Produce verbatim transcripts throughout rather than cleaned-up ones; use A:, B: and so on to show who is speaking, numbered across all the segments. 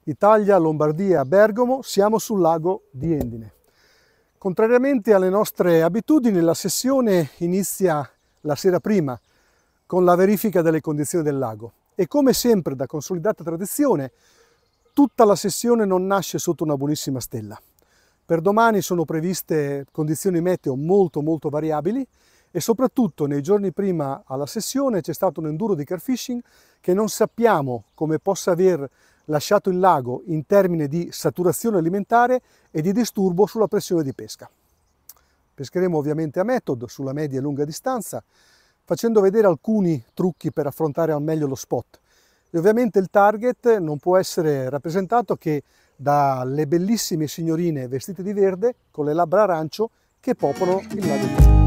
A: Italia, Lombardia, Bergamo, siamo sul lago di Endine. Contrariamente alle nostre abitudini, la sessione inizia la sera prima con la verifica delle condizioni del lago e, come sempre da consolidata tradizione, tutta la sessione non nasce sotto una buonissima stella. Per domani sono previste condizioni meteo molto molto variabili e soprattutto nei giorni prima alla sessione c'è stato un enduro di carfishing che non sappiamo come possa aver lasciato il lago in termini di saturazione alimentare e di disturbo sulla pressione di pesca. Pescheremo ovviamente a method sulla media e lunga distanza, facendo vedere alcuni trucchi per affrontare al meglio lo spot. E ovviamente il target non può essere rappresentato che dalle bellissime signorine vestite di verde con le labbra arancio che popolano il lago di Endine.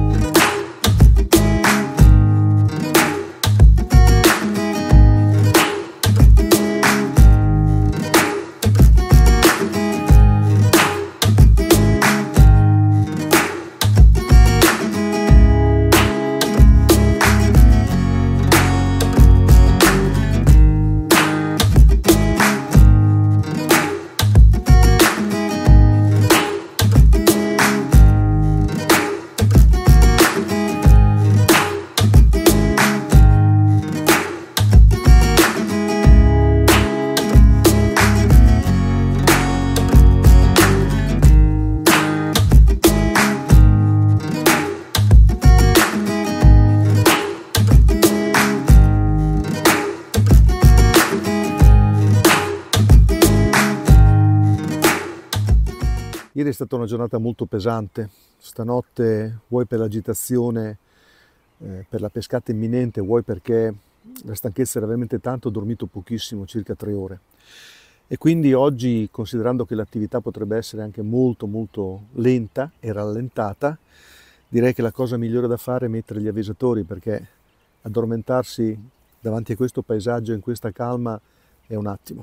A: Ieri è stata una giornata molto pesante, stanotte vuoi per l'agitazione, eh, per la pescata imminente, vuoi perché la stanchezza era veramente tanto, ho dormito pochissimo, circa tre ore. E quindi oggi, considerando che l'attività potrebbe essere anche molto molto lenta e rallentata, direi che la cosa migliore da fare è mettere gli avvisatori, perché addormentarsi davanti a questo paesaggio in questa calma è un attimo.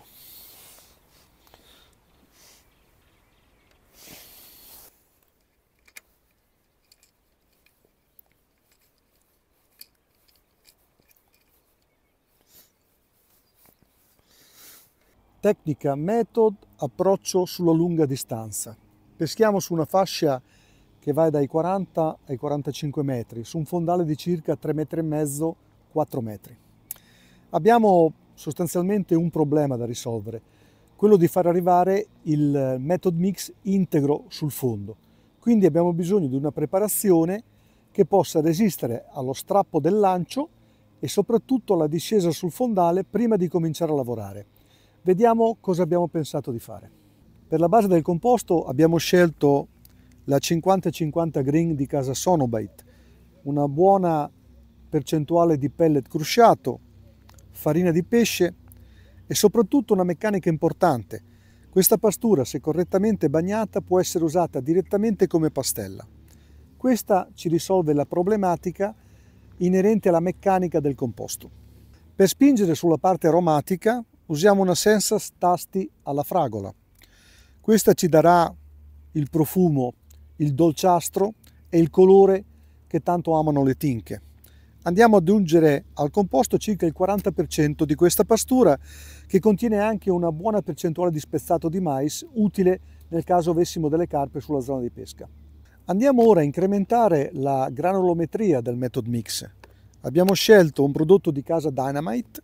A: Tecnica, method, approccio sulla lunga distanza. Peschiamo su una fascia che va dai quaranta ai quarantacinque metri, su un fondale di circa tre metri e mezzo, quattro metri. Abbiamo sostanzialmente un problema da risolvere, quello di far arrivare il method mix integro sul fondo. Quindi abbiamo bisogno di una preparazione che possa resistere allo strappo del lancio e soprattutto alla discesa sul fondale prima di cominciare a lavorare. Vediamo cosa abbiamo pensato di fare. Per la base del composto abbiamo scelto la cinquanta cinquanta Green di casa Sonobite, una buona percentuale di pellet crusciato, farina di pesce e soprattutto una meccanica importante. Questa pastura, se correttamente bagnata, può essere usata direttamente come pastella. Questa ci risolve la problematica inerente alla meccanica del composto. Per spingere sulla parte aromatica usiamo una Sensas tasti alla fragola. Questa ci darà il profumo, il dolciastro e il colore che tanto amano le tinche. Andiamo ad aggiungere al composto circa il quaranta per cento di questa pastura, che contiene anche una buona percentuale di spezzato di mais, utile nel caso avessimo delle carpe sulla zona di pesca. Andiamo ora a incrementare la granulometria del method mix. Abbiamo scelto un prodotto di casa Dynamite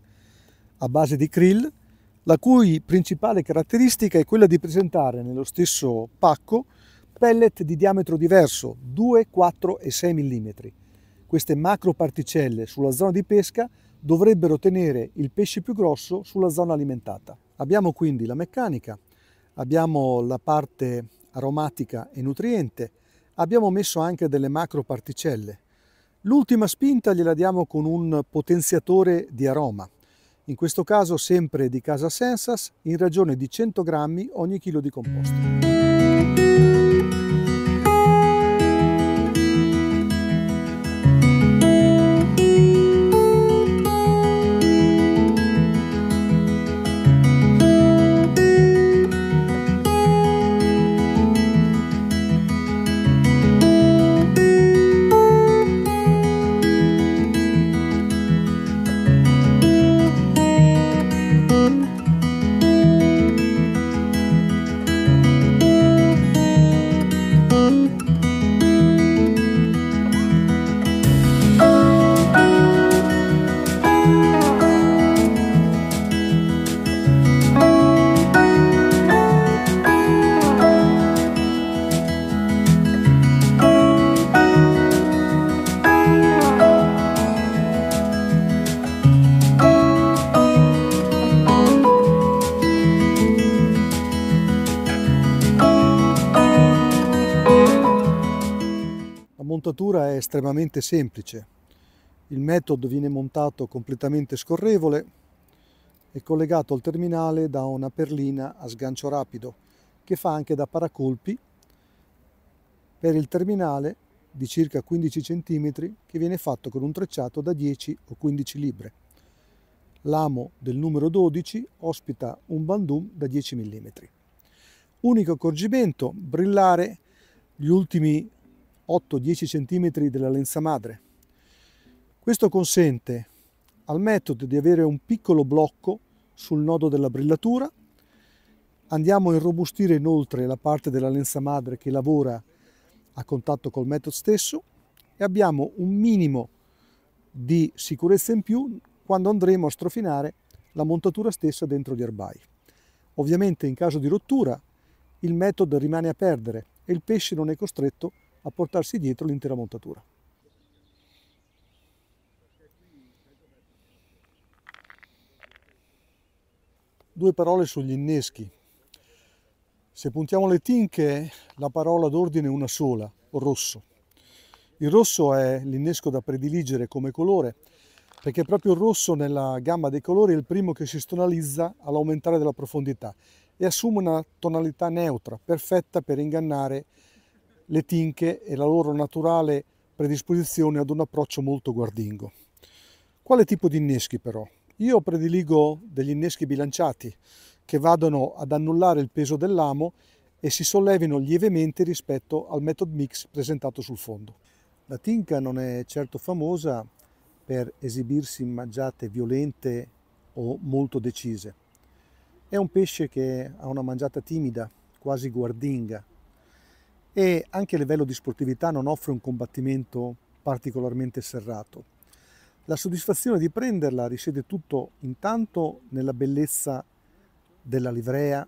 A: a base di krill, la cui principale caratteristica è quella di presentare nello stesso pacco pellet di diametro diverso, due, quattro e sei millimetri. Queste macro particelle sulla zona di pesca dovrebbero tenere il pesce più grosso sulla zona alimentata. Abbiamo quindi la meccanica, abbiamo la parte aromatica e nutriente, abbiamo messo anche delle macro particelle. L'ultima spinta gliela diamo con un potenziatore di aroma. In questo caso sempre di casa Sensas, in ragione di cento grammi ogni chilo di composto. montatura è estremamente semplice. Il metodo viene montato completamente scorrevole e collegato al terminale da una perlina a sgancio rapido che fa anche da paracolpi per il terminale di circa quindici centimetri che viene fatto con un trecciato da dieci o quindici libre. L'amo del numero dodici ospita un bandum da dieci millimetri. Unico accorgimento: brillare gli ultimi otto dieci centimetri della lenza madre. Questo consente al metodo di avere un piccolo blocco sul nodo della brillatura. Andiamo a irrobustire inoltre la parte della lenza madre che lavora a contatto col metodo stesso e abbiamo un minimo di sicurezza in più quando andremo a strofinare la montatura stessa dentro gli erbai. Ovviamente in caso di rottura il metodo rimane a perdere e il pesce non è costretto a portarsi dietro l'intera montatura. Due parole sugli inneschi. Se puntiamo le tinche, la parola d'ordine è una sola: rosso. Il rosso è l'innesco da prediligere come colore, perché proprio il rosso nella gamma dei colori è il primo che si stonalizza all'aumentare della profondità e assume una tonalità neutra, perfetta per ingannare le tinche e la loro naturale predisposizione ad un approccio molto guardingo. Quale tipo di inneschi però? Io prediligo degli inneschi bilanciati che vadano ad annullare il peso dell'amo e si sollevino lievemente rispetto al method mix presentato sul fondo. La tinca non è certo famosa per esibirsi in mangiate violente o molto decise. È un pesce che ha una mangiata timida, quasi guardinga, e anche a livello di sportività non offre un combattimento particolarmente serrato. La soddisfazione di prenderla risiede tutto intanto nella bellezza della livrea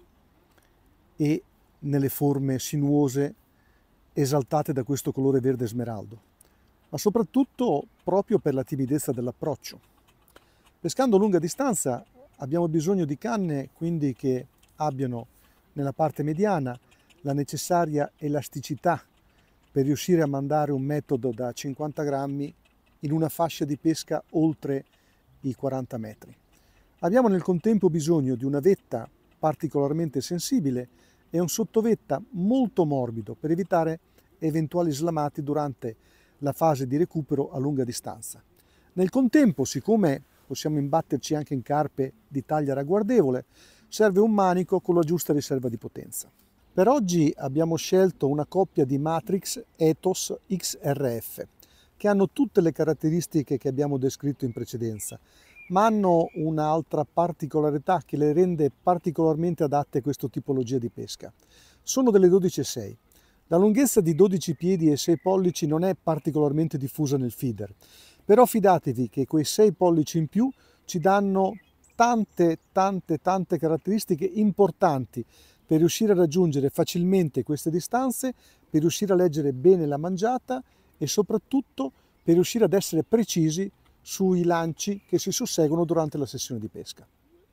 A: e nelle forme sinuose esaltate da questo colore verde smeraldo, ma soprattutto proprio per la timidezza dell'approccio. Pescando a lunga distanza abbiamo bisogno di canne quindi che abbiano nella parte mediana la necessaria elasticità per riuscire a mandare un metodo da cinquanta grammi in una fascia di pesca oltre i quaranta metri. Abbiamo nel contempo bisogno di una vetta particolarmente sensibile e un sottovetta molto morbido per evitare eventuali slamati durante la fase di recupero a lunga distanza. Nel contempo, siccome possiamo imbatterci anche in carpe di taglia ragguardevole, serve un manico con la giusta riserva di potenza. Per oggi abbiamo scelto una coppia di Matrix Ethos X R F che hanno tutte le caratteristiche che abbiamo descritto in precedenza, ma hanno un'altra particolarità che le rende particolarmente adatte a questa tipologia di pesca. Sono delle dodici e sei. La lunghezza di dodici piedi e sei pollici non è particolarmente diffusa nel feeder, però fidatevi che quei sei pollici in più ci danno tante, tante, tante caratteristiche importanti per riuscire a raggiungere facilmente queste distanze, per riuscire a leggere bene la mangiata e soprattutto per riuscire ad essere precisi sui lanci che si susseguono durante la sessione di pesca.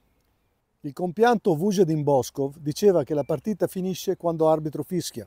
A: Il compianto Vujadin Boskov diceva che la partita finisce quando arbitro fischia.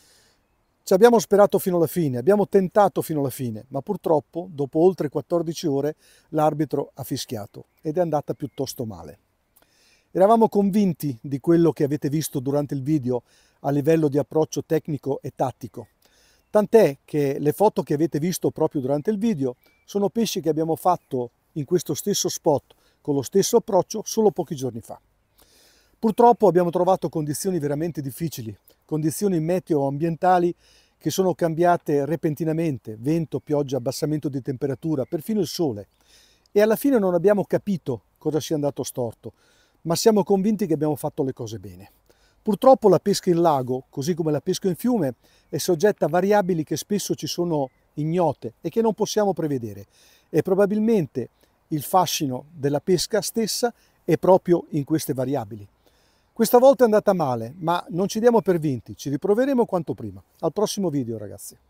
A: Ci abbiamo sperato fino alla fine, abbiamo tentato fino alla fine, ma purtroppo dopo oltre quattordici ore l'arbitro ha fischiato ed è andata piuttosto male. Eravamo convinti di quello che avete visto durante il video a livello di approccio tecnico e tattico. Tant'è che le foto che avete visto proprio durante il video sono pesci che abbiamo fatto in questo stesso spot con lo stesso approccio solo pochi giorni fa. Purtroppo abbiamo trovato condizioni veramente difficili, condizioni meteo-ambientali che sono cambiate repentinamente, vento, pioggia, abbassamento di temperatura, perfino il sole. E alla fine non abbiamo capito cosa sia andato storto, ma siamo convinti che abbiamo fatto le cose bene. Purtroppo la pesca in lago, così come la pesca in fiume, è soggetta a variabili che spesso ci sono ignote e che non possiamo prevedere. E probabilmente il fascino della pesca stessa è proprio in queste variabili. Questa volta è andata male, ma non ci diamo per vinti, ci riproveremo quanto prima. Al prossimo video, ragazzi.